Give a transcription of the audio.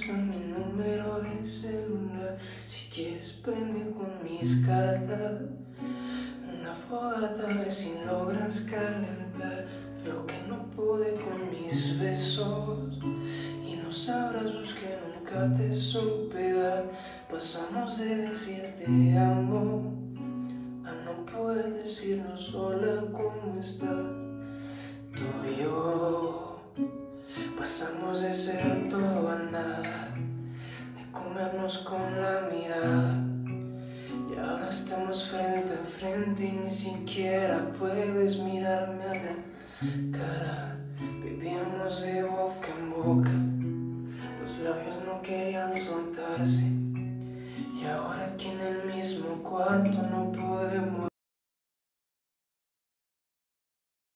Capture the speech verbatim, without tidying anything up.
usa mi número de celular. Si quieres prende con mis cartas una fogata, a ver si logras calentar lo que no pude con mis besos y los abrazos que nunca te supe dar. Pasamos de decir te amo a no poder decirnos hola, ¿cómo estás? Tú y yo pasamos de ser todo a nada, de comernos con la mirada, y ahora estamos frente a frente y ni siquiera puedes mirarme a la cara. Vivíamos de boca en boca, tus labios no querían soltarse, y ahora aquí en el mismo cuarto no